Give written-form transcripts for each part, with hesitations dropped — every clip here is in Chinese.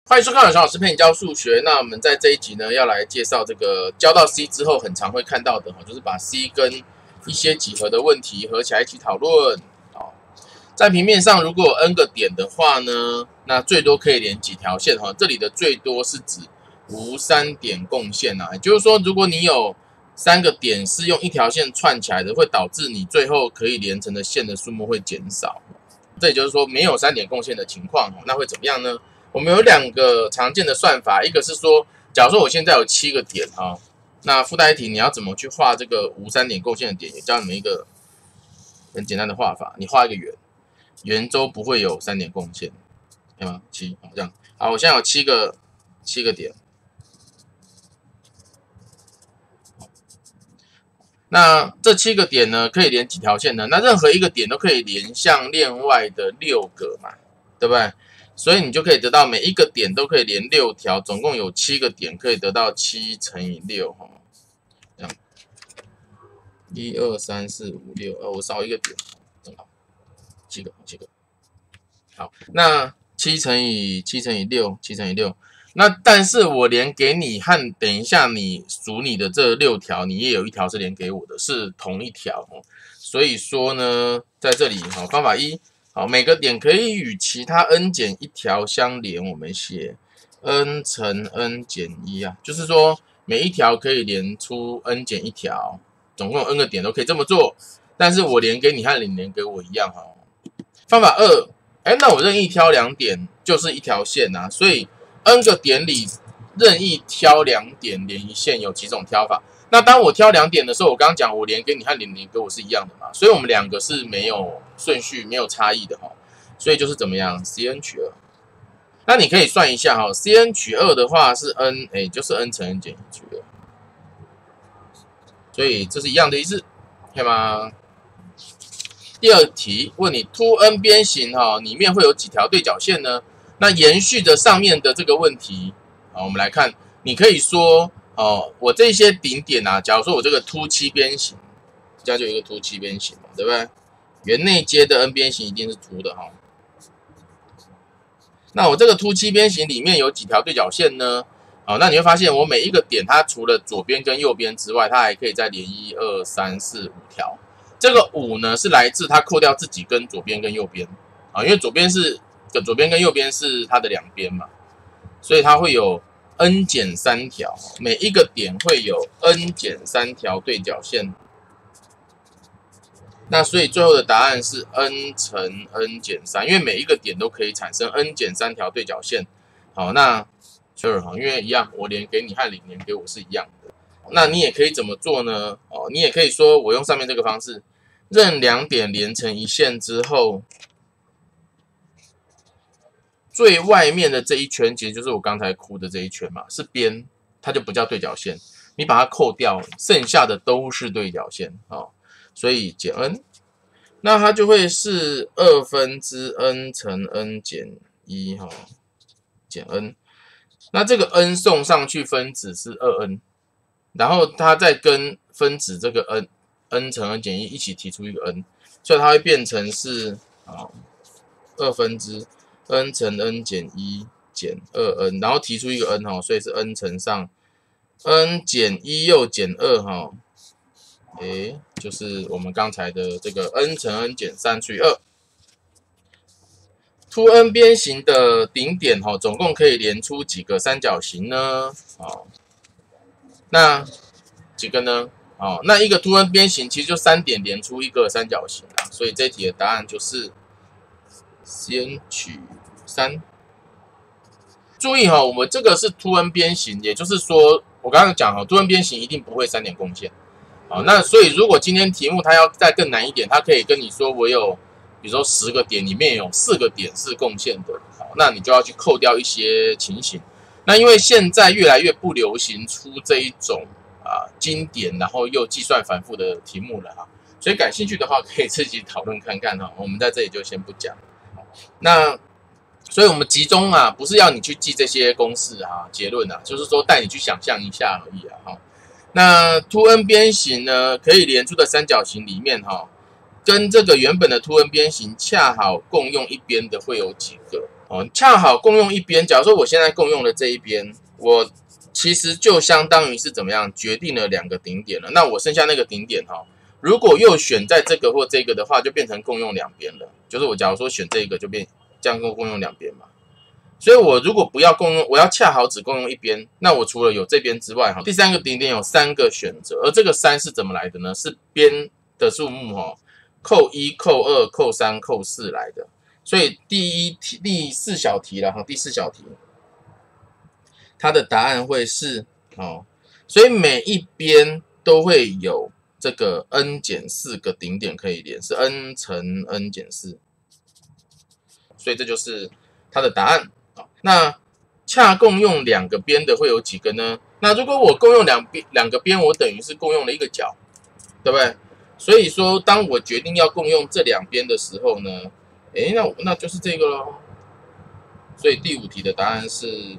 欢迎收看小老师陪你教数学。那我们在这一集呢，要来介绍这个教到 C 之后很常会看到的，就是把 C 跟一些几何的问题合起来一起讨论。在平面上如果有 n 个点的话呢，那最多可以连几条线。这里的最多是指无3点共线也就是说，如果你有3个点是用一条线串起来的，会导致你最后可以连成的线的数目会减少。这也就是说，没有3点共线的情况，那会怎么样呢？我们有2个常见的算法，一个是说，假如说我现在有7个点那附带题你要怎么去画这个无3点共线的点，也教你们一个很简单的画法，你画一个圆，圆周不会有3点共线，对吗？7，这样。好，我现在有7个点。那这7个点呢，可以连几条线呢？那任何一个点都可以连向另外的6个嘛，对不对？所以你就可以得到每一个点都可以连6条，总共有7个点，可以得到7乘以6这样，1、2、3、4、5、6，我少一个点，正好7个。好，那7乘以6，那但是我连给你和等一下你数你的这6条，你也有一条是连给我的，是同一条所以说呢，在这里方法1。好，每个点可以与其他 n 减1条相连，我们写 n 乘 n 减1就是说每一条可以连出 n 减1条，总共有 n 个点都可以这么做，但是我连给你和你连给我一样方法2，那我任意挑2点就是一条线所以 n 个点里任意挑2点连一线有几种挑法。那当我挑2点的时候，我刚刚讲我连给你和连给我是一样的嘛，所以我们2个是没有顺序、没有差异的所以就是怎么样 ，Cn 取2。那你可以算一下Cn 取2的话是 n， 就是 n 乘 n 减1取2，所以这是一样的意思，可以吗？第二题问你 2n 边形里面会有几条对角线呢？那延续着上面的这个问题我们来看，你可以说我这些顶点假如说我这个凸七边形，这样就有一个凸七边形对不对？圆内接的 n 边形一定是凸的那我这个凸七边形里面有几条对角线呢？那你会发现我每一个点它除了左边跟右边之外，它还可以再连1、2、3、4、5条。这个5呢是来自它扣掉自己跟左边跟右边因为左边跟右边是它的2边嘛，所以它会有n 减3条，每一个点会有 n 减3条对角线。那所以最后的答案是 n 乘 n 减3，因为每一个点都可以产生 n 减3条对角线。好，那sure因为一样，我连给你和你连给我是一样的。那你也可以怎么做呢？你也可以说我用上面这个方式，任2点连成一线之后，最外面的这一圈其实就是我刚才哭的这一圈嘛，是边，它就不叫对角线。你把它扣掉，剩下的都是对角线所以减 n， 那它就会是2分之 n 乘 n 减1减 n。那这个 n 送上去分子是 2n， 然后它再跟分子这个 n 乘 n 减1一起提出一个 n， 所以它会变成是2分之 n 乘 n 减1减 2n， 然后提出一个 n 所以是 n 乘上 n 减1又减2就是我们刚才的这个 n 乘 n 减3除以2。2n 边形的顶点总共可以连出几个三角形呢？那几个呢？那一个 2n 边形其实就3点连出一个三角形所以这题的答案就是先取3。注意我们这个是 2n 边形，也就是说我刚刚讲2n 边形一定不会3点共线。那所以如果今天题目它要再更难一点，它可以跟你说我有比如说10个点里面有4个点是共线的，那你就要去扣掉一些情形。那因为现在越来越不流行出这一种经典然后又计算反复的题目了所以感兴趣的话可以自己讨论看看我们在这里就先不讲。那所以我们集中不是要你去记这些公式结论就是说带你去想象一下而已那 2n 边形呢可以连出的三角形里面跟这个原本的 2n 边形恰好共用一边的会有几个哦，恰好共用一边。假如说我现在共用的这一边，我其实就相当于是怎么样决定了2个顶点了。那我剩下那个顶点哈，如果又选在这个或这个的话，就变成共用2边了。就是我假如说选这个，就变这样共用2边嘛。所以我如果不要共用，我要恰好只共用一边，那我除了有这边之外哈，第3个顶点有3个选择，而这个3是怎么来的呢？是边的数目哈，扣1、扣2、扣3、扣4来的。所以第4小题了哈，第4小题，它的答案会是哦，所以每一边都会有这个 n 减4个顶点可以连，是 n 乘 n 减4，所以这就是它的答案。那恰共用2个边的会有几个呢？那如果我共用两个边，我等于是共用了1个角，对不对？所以说，当我决定要共用这2边的时候呢，那就是这个咯。所以第5题的答案是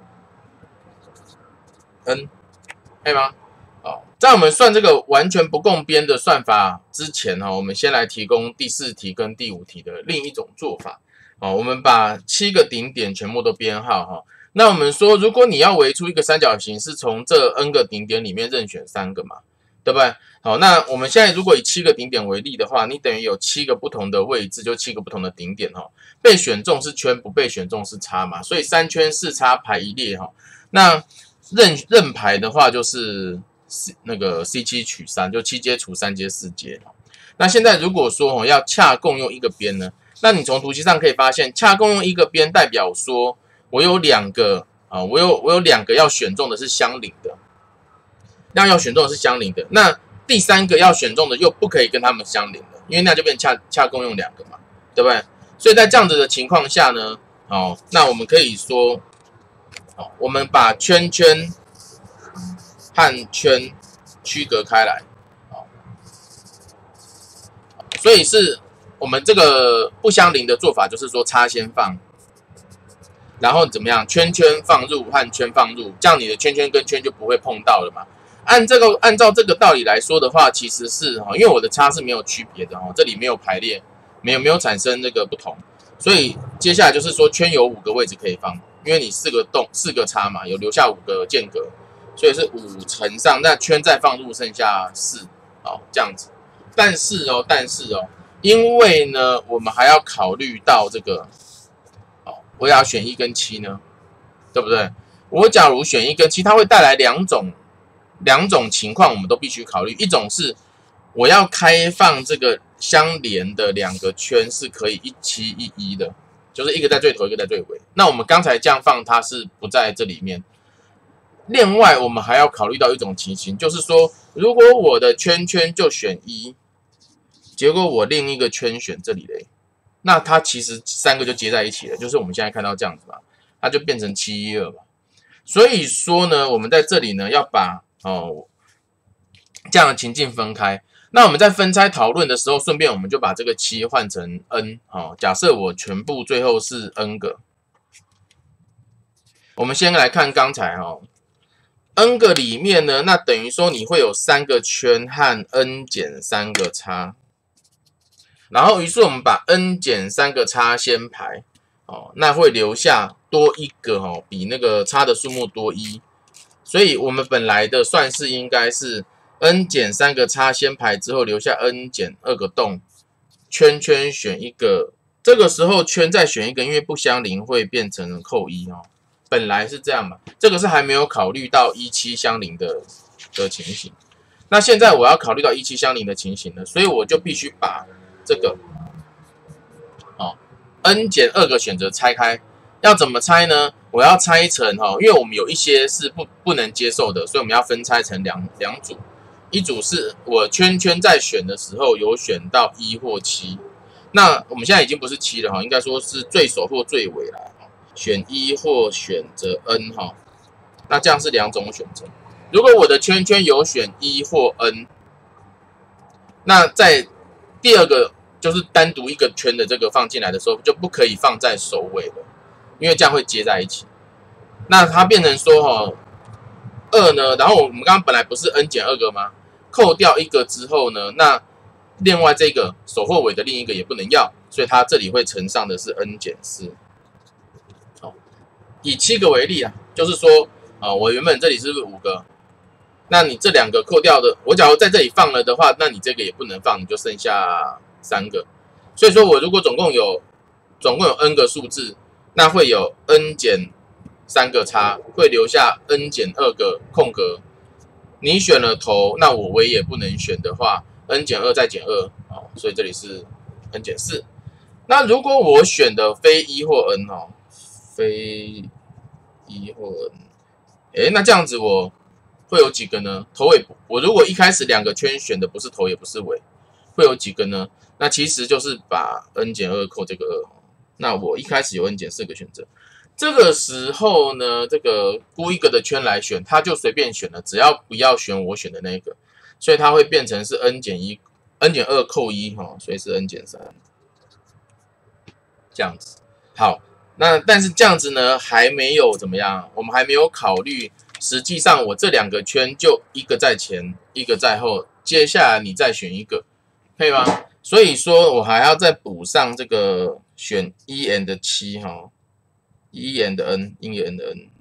n， 可以吗？好，在我们算这个完全不共边的算法之前我们先来提供第4题跟第5题的另一种做法。我们把7个顶点全部都编号哈。那我们说，如果你要围出一个三角形，是从这 n 个顶点里面任选3个嘛，对不对？好，那我们现在如果以7个顶点为例的话，你等于有7个不同的位置，就7个不同的顶点哈。被选中是圈，不被选中是叉嘛，所以3圈4叉排一列哈。那任排的话就是那个 C7 取3，就7阶除3阶4阶。那现在如果说要恰共用1个边呢？那你从图形上可以发现，恰共用1个边代表说我有2个我有2个要选中的是相邻的，那要选中的是相邻的，那第3个要选中的又不可以跟他们相邻的，因为那就变恰共用2个嘛，对不对？所以在这样子的情况下呢，那我们可以说，我们把圈圈和圈区隔开来，所以是我们这个不相邻的做法，就是说叉先放，然后怎么样，圈圈放入和圈放入，这样你的圈圈跟圈就不会碰到了嘛。按照这个道理来说的话，其实是因为我的叉是没有区别的这里没有排列，没有产生这个不同，所以接下来就是说圈有5个位置可以放，因为你4个叉嘛，有留下5个间隔，所以是5乘上，那圈再放入剩下4，这样子。但是因为呢，我们还要考虑到这个，我要选1跟7呢，对不对？我假如选1跟7，它会带来两种情况，我们都必须考虑。一种是我要开放这个相连的2个圈是可以17、11的，就是一个在最头，一个在最尾。那我们刚才这样放，它是不在这里面。另外，我们还要考虑到一种情形，就是说，如果我的圈圈就选1，结果我另一个圈选这里嘞，那它其实3个就接在一起了，就是我们现在看到这样子嘛，它就变成712嘛。所以说呢，我们在这里呢要把这样的情境分开。那我们在分拆讨论的时候，顺便我们就把这个7换成 n，假设我全部最后是 n 个。我们先来看刚才n 个里面呢，那等于说你会有3个圈和 n 减3个叉。然后，于是我们把 n 减3个叉先排，那会留下多1个比那个叉的数目多1，所以我们本来的算式应该是 n 减3个叉先排之后留下 n 减2个洞，圈圈选1个，这个时候圈再选1个，因为不相邻会变成扣1本来是这样嘛，这个是还没有考虑到17相邻的情形。那现在我要考虑到17相邻的情形了，所以我就必须把这个n 减2个选择拆开。要怎么拆呢？我要拆成因为我们有一些是不能接受的，所以我们要分拆成两组。一组是我圈圈在选的时候有选到1或7，那我们现在已经不是7了应该说是最首或最尾啦。选1或选择 n 那这样是2种选择。如果我的圈圈有选1或 n， 那在第二个就是单独一个圈的这个放进来的时候，就不可以放在首尾了，因为这样会接在一起。那它变成说2呢，然后我们刚刚本来不是 n 减2个吗？扣掉1个之后呢，那另外这个首或尾的另一个也不能要，所以它这里会乘上的是 n 减4。 以7个为例啊，就是说我原本这里是5个，那你这2个扣掉的，我假如在这里放了的话，那你这个也不能放，你就剩下3个。所以说我如果总共有 n 个数字，那会有 n 减3个叉，会留下 n 减2个空格。你选了头，那我唯也不能选的话 ，n 减2再减2，所以这里是 n 减4。那如果我选的非1或 n 非1或 n， 那这样子我会有几个呢？头尾我如果一开始2个圈选的不是头也不是尾，会有几个呢？那其实就是把 n 减2扣这个2，那我一开始有 n 减4个选择。这个时候呢，这个估一个的圈来选，它就随便选了，只要不要选我选的那个，所以它会变成是 n 减2扣1所以是 n 减3这样子。好，那但是这样子呢还没有怎么样，我们还没有考虑，实际上我这2个圈就一个在前，一个在后，接下来你再选一个，可以吗？所以说我还要再补上这个选1 and 71 and n 1 and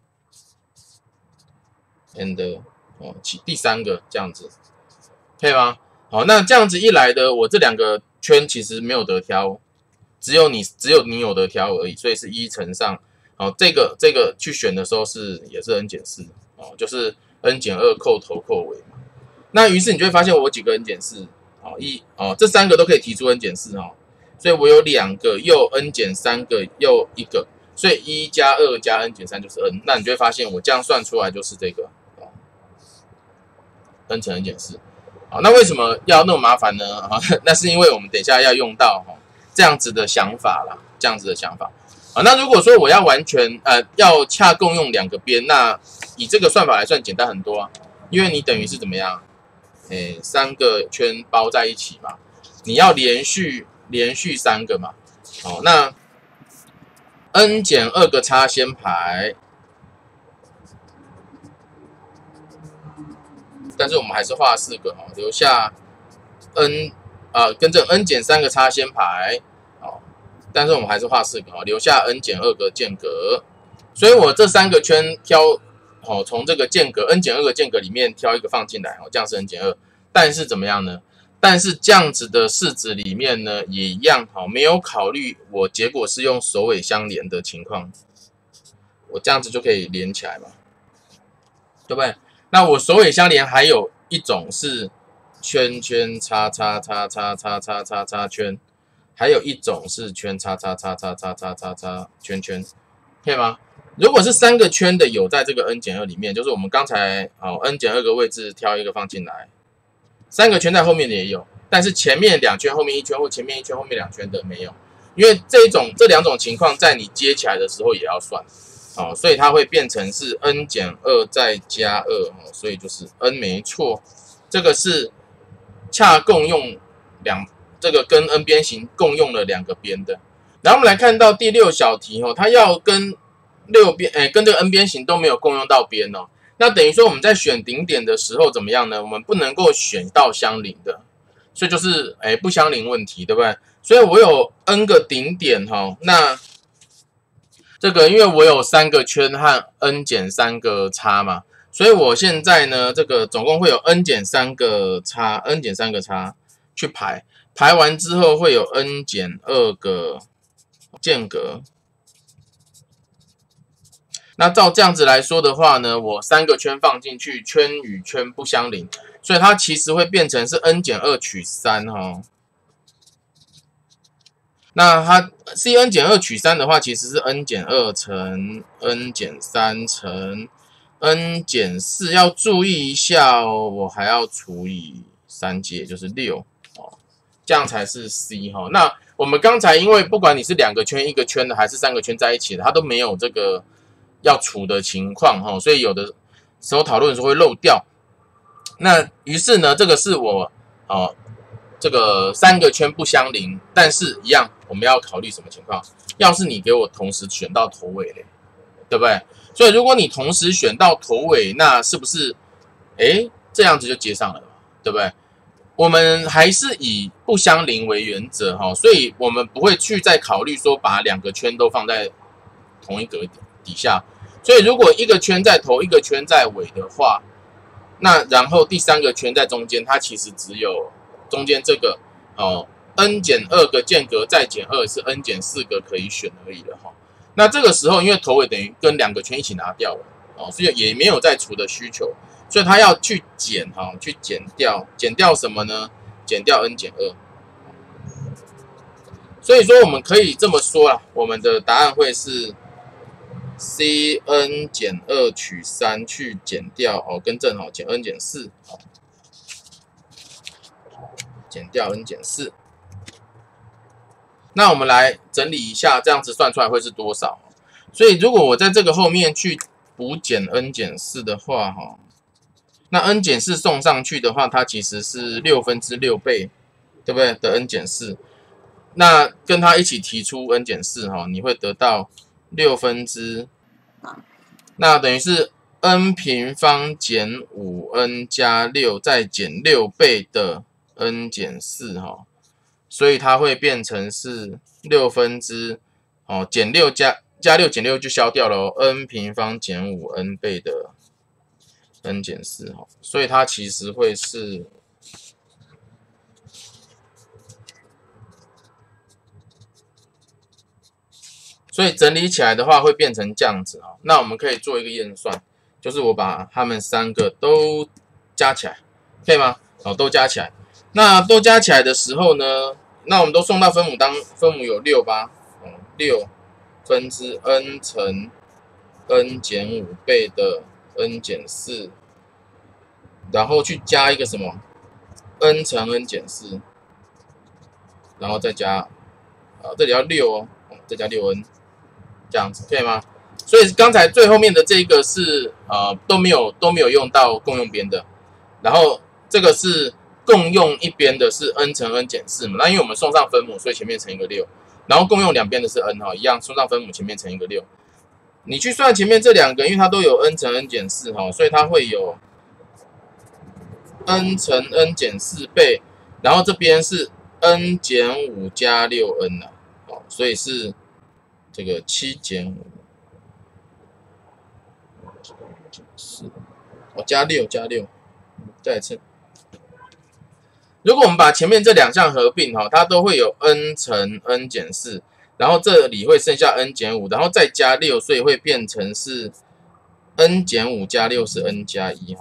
n and 第3个这样子，可以吗？好，那这样子一来的，我这2个圈其实没有得挑，只有你有得挑而已，所以是1乘上这个去选的时候也是 n 减4就是 n 减2扣头扣尾嘛。那于是你就会发现我有几个 n 减4这3个都可以提出 n 减4所以我有2个又 n 减3个又1个。所以1加2加 n 减3就是 n， 那你就会发现我这样算出来就是这个n 乘 n 减4。好，那为什么要那么麻烦呢？那是因为我们等一下要用到这样子的想法啦，这样子的想法。那如果说我要完全要恰共用2个边，那以这个算法来算简单很多因为你等于是怎么样？3个圈包在一起嘛，你要连续3个嘛。那n 减2个叉先排，但是我们还是画4个留下 n 跟着 n 减3个叉先排但是我们还是画4个留下 n 减2个间隔，所以我这3个圈挑从这个间隔 n 减2个间隔里面挑一个放进来这样是 n 减2，但是怎么样呢？但是这样子的式子里面呢，也一样没有考虑我结果是用首尾相连的情况，我这样子就可以连起来嘛，对不对？那我首尾相连还有一种是圈圈叉叉叉叉叉叉叉叉圈，还有一种是圈叉叉叉叉叉叉叉叉圈圈，可以吗？如果是3个圈的有在这个 n 减2里面，就是我们刚才n 减2个位置挑一个放进来。3个圈在后面的也有，但是前面2圈、后面1圈或前面1圈、后面2圈的没有，因为这2种情况在你接起来的时候也要算所以它会变成是 n 减2再加2所以就是 n 没错，这个是恰共用这个跟 n 边形共用了2个边的。然后我们来看到第6小题它要跟跟这个 n 边形都没有共用到边那等于说我们在选顶点的时候怎么样呢？我们不能够选到相邻的，所以就是不相邻问题，对不对？所以我有 n 个顶点那这个因为我有3个圈和 n 减3个叉嘛，所以我现在呢这个总共会有 n 减3个叉去排完之后会有 n 减2个间隔。那照这样子来说的话呢，我3个圈放进去，圈与圈不相邻，所以它其实会变成是 n 减2取3那它 cn 减2取3的话，其实是 n 减2乘 n 减3乘 n 减4，要注意一下我还要除以3阶，就是6这样才是 c 那我们刚才因为不管你是2个圈、1个圈的，还是3个圈在一起的，它都没有这个要除的情况所以有的时候讨论的时候会漏掉。那于是呢，这个是我这个3个圈不相邻，但是一样我们要考虑什么情况？要是你给我同时选到头尾嘞，对不对？所以如果你同时选到头尾，那是不是这样子就接上了，对不对？我们还是以不相邻为原则所以我们不会去再考虑说把2个圈都放在同一格底下， 所以如果一个圈在头，一个圈在尾的话，那然后第三个圈在中间，它其实只有中间这个n 减2个间隔再减2是 n 减4个可以选而已了哈。那这个时候因为头尾等于跟两个圈一起拿掉了所以也没有再除的需求，所以它要去减去减掉什么呢？减掉 n 减2。所以说我们可以这么说啦，我们的答案会是 cn 减2取3去减掉更正减 n 减4，减掉 n 减4。那我们来整理一下，这样子算出来会是多少？所以如果我在这个后面去补减 n 减4的话那 n 减4送上去的话，它其实是6/6倍，对不对？的 n 减4。那跟它一起提出 n 减4你会得到6/，那等于是 n 平方减 5n 加6再减6倍的 n 减4所以它会变成是6/减6加6减6就消掉了n 平方减 5n 倍的 n 减4所以它其实会是所以整理起来的话会变成这样子那我们可以做一个验算，就是我把它们3个都加起来，可以吗？都加起来。那都加起来的时候呢，那我们都送到分母，当分母有6吧6/n 乘 n 减5倍的 n 减4，然后去加一个什么 n 乘 n 减4，然后再加这里要6再加6n， 这样子可以吗？所以刚才最后面的这个是都没有用到共用边的，然后这个是共用一边的是 n 乘 n 减4嘛，那因为我们送上分母，所以前面乘一个6，然后共用两边的是 n 一样送上分母，前面乘一个6。你去算前面这两个，因为它都有 n 乘 n 减4所以它会有 n 乘 n 减4倍，然后这边是 n 减5加 6n 所以是这个7减5。加6，再来一次。如果我们把前面这两项合并它都会有 n 乘 n 减4，然后这里会剩下 n 减5，然后再加6，所以会变成是 n 减5加6是 n 加1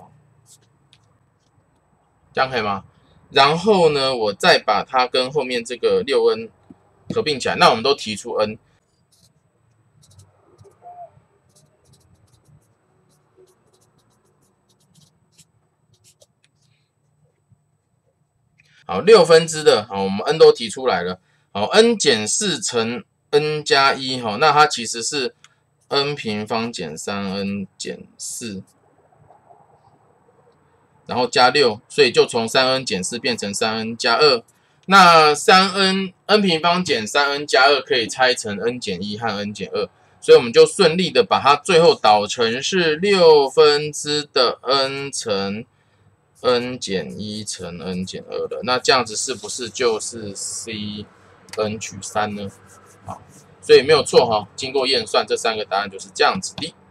这样可以吗？然后呢，我再把它跟后面这个 6n 合并起来，那我们都提出 n。好，6/的我们 n 都提出来了。n 减4乘 n 加1那它其实是 n 平方减 3n 减4，然后加6，所以就从 3n 减4变成 3n 加2。那 n 平方减 3n 加2可以拆成 n 减1和 n 减2，所以我们就顺利的把它最后导成是6/的 n 乘n 减1乘 n 减2了，那这样子是不是就是 cn 取3呢？好，所以没有错经过验算，这3个答案就是这样子的。